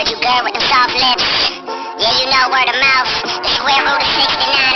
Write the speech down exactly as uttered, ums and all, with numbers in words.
heard you girl with them soft lips. Yeah, you know word of mouth. The square root of sixty-nine.